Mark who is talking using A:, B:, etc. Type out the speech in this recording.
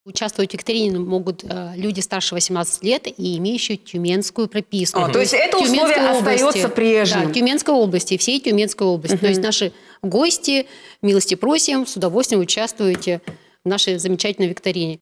A: Участвовать в викторине могут люди старше 18 лет и имеющие тюменскую прописку.
B: То есть это условие остается прежним?
A: Да, Тюменской области, всей Тюменской области. То есть наши гости, милости просим, с удовольствием участвуйте в нашей замечательной викторине.